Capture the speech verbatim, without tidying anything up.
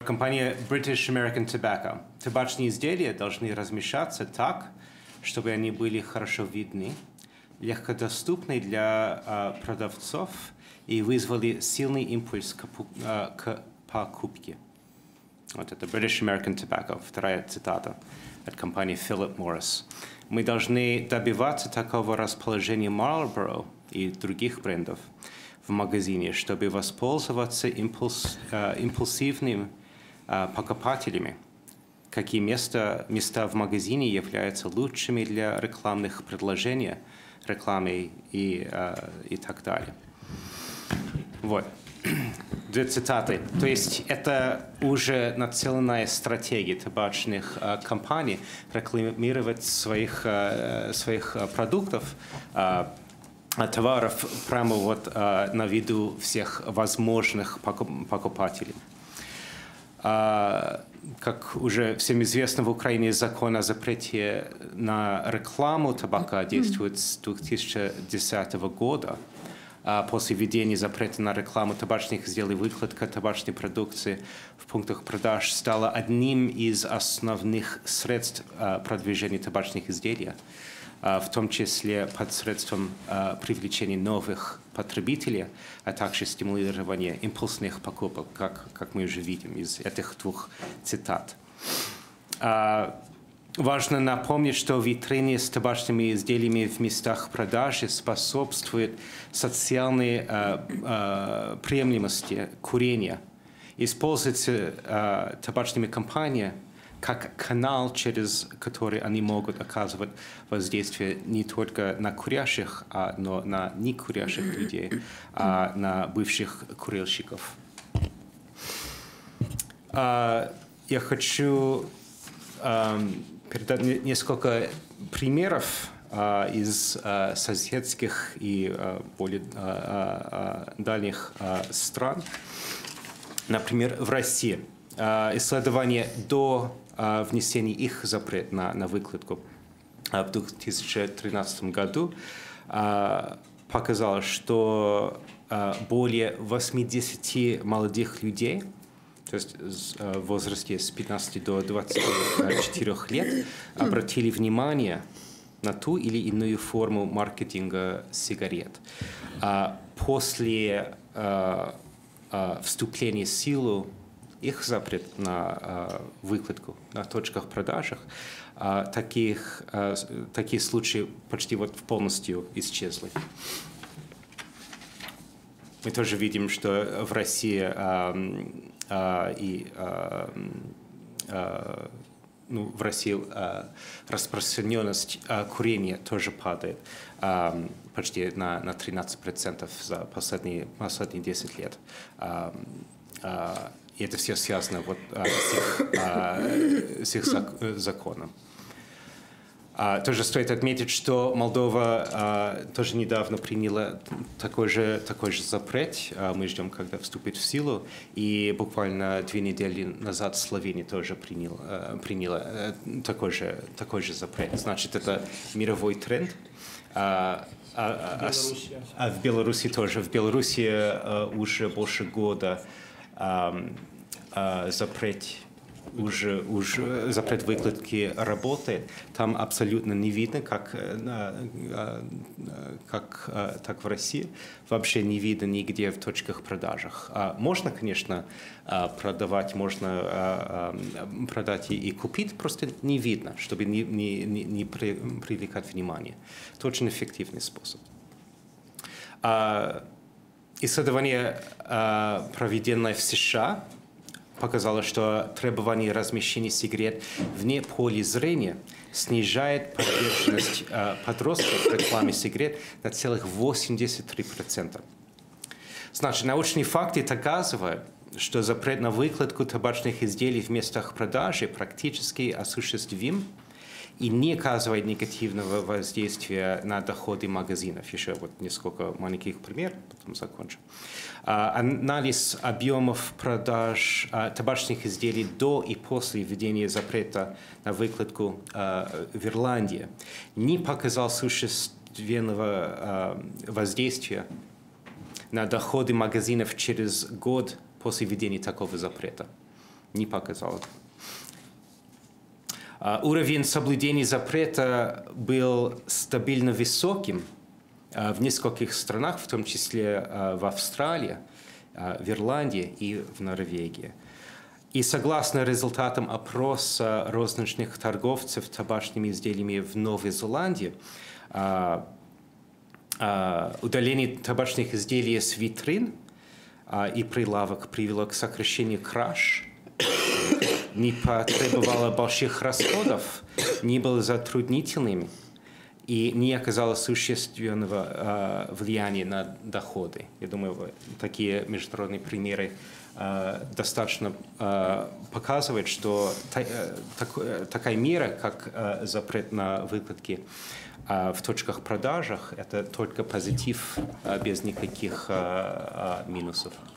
Компания British American Tobacco. Табачные изделия должны размещаться так, чтобы они были хорошо видны, легкодоступны для uh, продавцов и вызвали сильный импульс к, uh, к покупке. Вот это British American Tobacco, вторая цитата от компании Philip Morris. Мы должны добиваться такого расположения Marlboro и других брендов в магазине, чтобы воспользоваться импульс, uh, импульсивными uh, покупателями. Какие места, места в магазине являются лучшими для рекламных предложений, рекламы и, uh, и так далее. Вот. Две цитаты. То есть это уже нацеленная стратегия табачных uh, компаний рекламировать своих, uh, своих uh, продуктов, uh, товаров прямо вот uh, на виду всех возможных покупателей. Uh, как уже всем известно, в Украине закон о запрете на рекламу табака действует с две тысячи десятого года. После введения запрета на рекламу табачных изделий выкладка табачной продукции в пунктах продаж стала одним из основных средств продвижения табачных изделий, в том числе посредством привлечения новых потребителей, а также стимулирования импульсных покупок, как, как мы уже видим из этих двух цитат. Важно напомнить, что витрины с табачными изделиями в местах продажи способствуют социальной э, э, приемлемости курения. Используются э, табачными компаниями как канал, через который они могут оказывать воздействие не только на курящих, а, но на некурящих людей, а на бывших курильщиков. Э, я хочу э, передать несколько примеров uh, из uh, соседских и uh, более uh, uh, дальних uh, стран. Например, в России uh, исследование до uh, внесения их запрета на, на выкладку uh, в две тысячи тринадцатом году uh, показало, что uh, более восьмидесяти молодых людей, то есть в возрасте с пятнадцати до двадцати четырёх лет, обратили внимание на ту или иную форму маркетинга сигарет. После вступления в силу их запрет на выкладку на точках продажах, таких, такие случаи почти вот полностью исчезли. Мы тоже видим, что в России Uh, и uh, uh, ну, в России uh, распространенность uh, курения тоже падает uh, почти на, на тринадцать процентов за последние, последние десять лет. Uh, uh, и это все связано вот, uh, с их, uh, с их зак законом. Uh, тоже стоит отметить, что Молдова uh, тоже недавно приняла такой же, такой же запрет. Uh, мы ждем, когда вступит в силу. И буквально две недели назад Словения тоже приняла, uh, приняла uh, такой, же, такой же запрет. Значит, это мировой тренд. Uh, а, а, а в Беларуси тоже. В Беларуси uh, уже больше года uh, uh, запрет Уже, уже запрет выкладки работает, там абсолютно не видно, как, как так в России, вообще не видно нигде в точках продажах. Можно, конечно, продавать, можно продать и купить, просто не видно, чтобы не, не, не привлекать внимание. Это очень эффективный способ. Исследование, проведенное в США, показало, что требование размещения сигарет вне поля зрения снижает подверженность э, подростков рекламе сигарет на целых восемьдесят три процента. Значит, научные факты доказывают, что запрет на выкладку табачных изделий в местах продажи практически осуществим и не оказывает негативного воздействия на доходы магазинов. Еще вот несколько маленьких примеров, потом закончу. Анализ объемов продаж табачных изделий до и после введения запрета на выкладку в Ирландии не показал существенного воздействия на доходы магазинов через год после введения такого запрета. не показало. Уровень соблюдения запрета был стабильно высоким в нескольких странах, в том числе в Австралии, в Ирландии и в Норвегии. И согласно результатам опроса розничных торговцев табачными изделиями в Новой Зеландии, удаление табачных изделий с витрин и прилавок привело к сокращению краж, не потребовало больших расходов, не было затруднительным и не оказало существенного влияния на доходы. Я думаю, такие международные примеры достаточно показывают, что такая мера, как запрет на выкладки в точках продажах, это только позитив без никаких минусов.